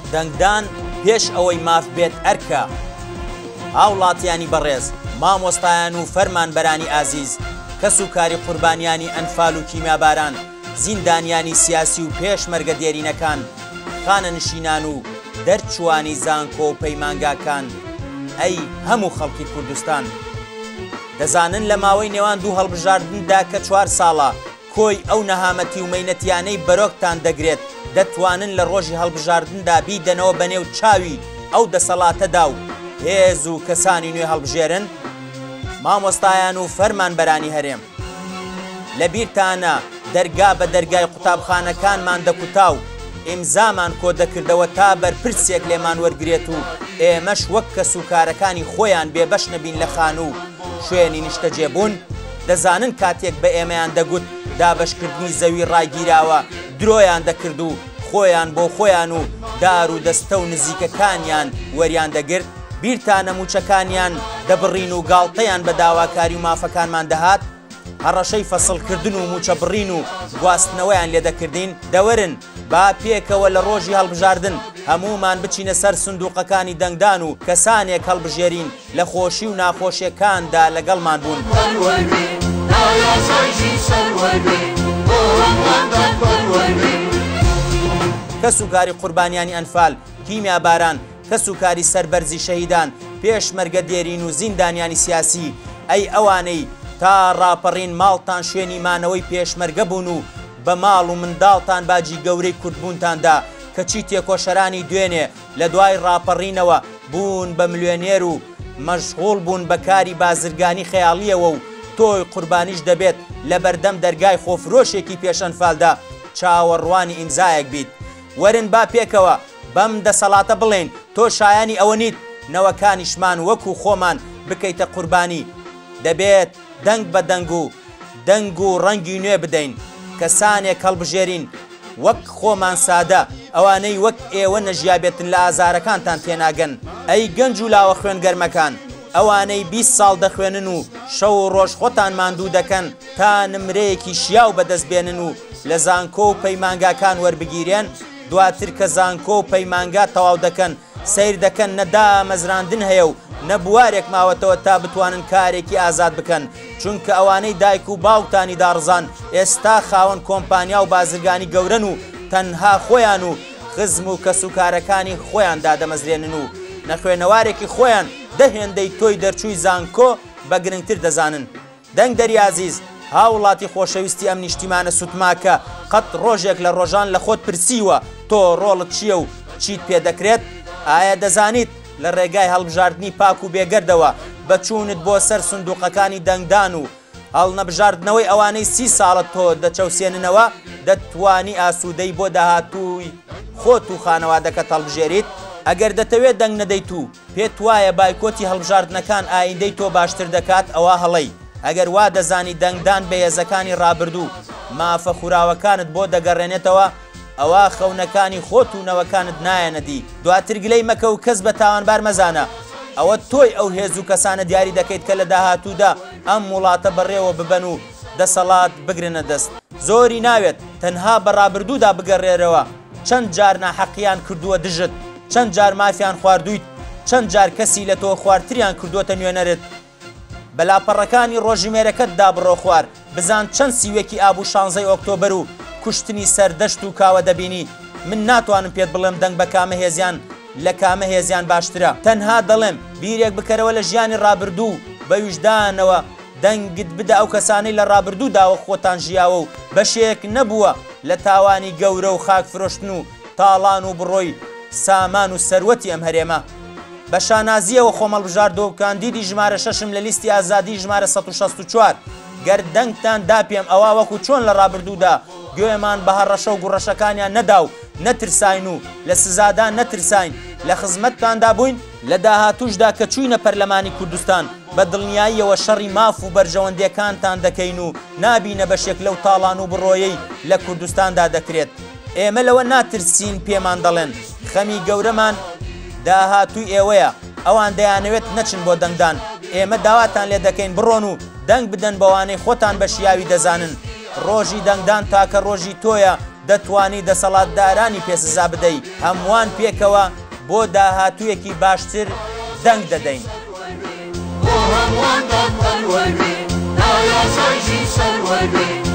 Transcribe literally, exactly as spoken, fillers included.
دەنگدان پێش ئەوەی ماف بێت ئەرکە. هاوڵاتیانی بەڕێز، مامۆستایان و فەرمانبەرانی ئازیز، کەس و کاری قوربانیانی ئەنفال و کیمیاباران، زیندانیانی سیاسی و پێشمەرگە دێرینەکان، خانە نشینان و دەرچوانی زانکۆ و پەیمانگاکان، ئەی هەموو خەڵکی کوردستان، دەزانن لە ماوەی نێوان دوو هەڵبژاردندا کە چوار ساڵە کۆی ئەو نەهامەتی و مەینەتیانەی بەرۆکتان دەگرێت، دەتوانن لە ڕۆژی هەڵبژاردندا بیدەنەوە بەنێو چاوی ئەو دەسەڵاتەدا و هێز و کەسانی نوێ هەڵبژێرن. مامۆستایان و فەرمانبەرانی هەرێم، لە بیرتانە دەرگا بە دەرگای قوتابخانەکانمان دەکوتا و ئیمزامان کۆ دەکردەوە تا بەرپرسێک لێمان وەرگرێت و ئێمەش وەک کەس و کارەکانی خۆیان بێبەش نەبین لە خان و شوێنی نیشتەجێبوون. دەزانن کاتێک بە ئێمەیان دەگوت دابەشکردنی زەوی ڕایگیراوە درۆیان دەکرد و خۆیان بۆ خۆیان و دار و دەستە و نزیکەکانیان وەریان دەگرت. بیرتانە موچەکانیان دەبڕین و گاڵتەیان بە داواکاری و مافەکانمان دەهات. هەڕەشەی فەسڵکردن و موچە بڕین و گواستنەوەیان لێ دەکردین. دەوەرن با پێکەوە لە ڕۆژی هەڵبژاردن هەمومان بچینە سەر سندوقەکانی دەنگدان و کەسانێک هەڵبژێرین لە خۆشی و ناخۆشیەکاندا لەگەڵمان بوون. کەس و کاری قوربانیانی ئەنفال، کیمیاباران، کەس و کاری سەربەرزی شەهیدان، پێشمەرگە دێرین و زیندانیانی سیاسی، ئەی ئەوانەی تا ڕاپەڕین ماڵتان شوێنی مانەوەی پێشمەرگە بوون و بە ماڵ و منداڵتان باجی گەورەی کوردبوونتاندا کەچی تێکۆشەرانی دوێنێ لە دوای ڕاپەڕینەوە بوون بە ملیۆنێر و مەشغوڵ بوون بە کاری بازرگانی خەیاڵیەوە و تۆی قوربانیش دەبێت لە بەردەم دەرگای خۆفرۆشێکی پێشەنفالدا چاوەڕوانی ئیمزایەک بیت. وەرن با پێکەوە بەم دەسەڵاتە بڵێن تۆ شایانی ئەوە نیت نەوەکانیشمان وەکو خۆمان بکەیتە قوربانی. دەبێت دەنگ بە دەنگ و دەنگ و ڕەنگی نوێ بدەین، کەسانێک هەڵبژێرین وەک خۆمان سادە، ئەوانەی وەک ئێوە نەژیابێتن لە ئازارەکانتان تێناگەن. ئەی گەنج و لاوە خوێنگەرمەکان، ئەوانەی بیست ساڵ دەخوێنن و شەو و ڕۆژ خۆتان ماندوو دەکەن تا نمرەیەکی شیاو بەدەستبێنن و لە زانکۆ و پەیمانگاکان وەربگیرێن، دواتر کە زانکۆ و پەیمانگا تەواو دەکەن سیر دەکەن نەدا مەزراندن هەیە و نەبوارێک ماوەتەوە تا بتوانن کارێکی ئازاد بکەن، چونکە ئەوانەی دایک و باوکتانی داڕزان ئێستا خاوەن کۆمپانیا و بازرگانی گەورن و تەنها خۆیان و خزم و کەسوکارەکانی خۆیان دادەمەزرێنن و نەخوێنەوارێکی خۆیان دەهێندەی تۆی دەرچووی زانکۆ بە گرنگتر دەزانن. دەنگ دەری عزیز، هاوڵاتی خۆشەویستی ئەم نیشتیمانە سوتماکە، قەت ڕۆژێک لە ڕۆژان لە خۆت پرسیوە تۆ ڕۆڵت چییە و چیت پێ دەکرێت؟ ئایا دەزانیت لە ڕێگای هەڵبژاردننی پاک و بێگەردەوە بەچوونت بۆ سەر سندوقەکانی دەنگدان و هەڵنەبژاردنەوەی ئەوانەی سی ساڵت تۆ دەچەوسێننەوە دەتوانی ئاسوودەی بۆ داهاتووی خۆت و خانەوادەکەت هەڵبژێریت؟ ئەگەر دەتەوێت دەنگ نەدەیت و پێت وایە بایکۆتی هەڵبژاردنەکان ئایندەی تۆ باشتر دەکات، ئەوە هەڵەی. ئەگەر وا دەزانی دەنگدان بەهێزەکانی ڕابردوو مافە خوراوەکانت بۆ دەگەڕێنێتەوە، ئەوە خەونەکانی خۆت و نەوەکانت نایەنەدی. دواتر گلەی مەکە و کەس بە تاوانبار مەزانە. ئەوە تۆی ئەو هێز و کەسانە دیاری دەکەیت کە لە داهاتوودا ئەم وڵاتە بەڕێوە ببەن و دەسەڵات بگرنە دەست. زۆری ناوێت تەنها بە ڕابردوودا بگەڕێرەوە. چەند جار ناحەقیان کردووە دژت، چەند جار مافیان خواردوویت، چەند جار کەسی لە تۆ خواردتریان کردووەتە نوێنەرت. بەلاپەڕەکانی ڕۆژمێرەکەتدا بڕۆ خوار، بزان چەند سیوێکی ئابوو شانزەی ئۆکتۆبەر و کوشتنی سەردەشت و کاوە دەبینی. من ناتوانم پێت بڵێم دەنگ بە کامە هێزیان لە کامە هێزیان باشترە. تەنها دەڵێم بیرێک بکەرەوە لە ژیانی ڕابردوو بە ویژدانەوە دەنگت بدە ئەو کەسانەی لە ڕابردووداوە خۆتان ژیاوە و بەشێک نەبووە لە تاوانی گەورە و خاک فرۆشتن و تاڵان و بڕۆی سامان و سەروەتی ئەم هەرێمە. بە شانازیەوە خۆمەڵبژاردۆ و کاندیدی ژمارە شەشم لە لیستی ئازادی ژمارە سەد و شەست و چوار. گەر دەنگتان داپێم ئەوە وەکو چۆن لە ڕابردوودا گوێمان بە هەڕەشە و گوڕەشەکانیان نەدا و نەترساین و لە سزادان نەترساین، لە خزمەتتاندا بووین، لە داهاتوشدا کە چووینە پەرلەمانی کوردستان بە دڵنیاییەوە شەڕی ماف و بەرژەوەندەکانتان دەکەین و نابینە بەشێک لەو تاڵان و بڕۆیەی لە کوردستاندا دەکرێت. ئێمە لەوە ناترسین پێمان دەڵێن خەمی گەورەمان داهاتووی ئێوەیە، ئەوان دەیانەوێت نەچن بۆ دەنگدان. ئێمە داواتان لێ دەکەین بڕۆن و دەنگ بدەن بەوانەی خۆتان بە شیاوی دەزانن. ڕۆژی دەنگدان تاکە ڕۆژی تۆیە، دەتوانی دەسەڵاتدارانی پێسزا بدەیت هەمووان پێکەوە بۆ داهاتوویەکی باشتر دەنگ دەدەین. هەمووان دەتەوەرێ نایاسایشی سەروەرێ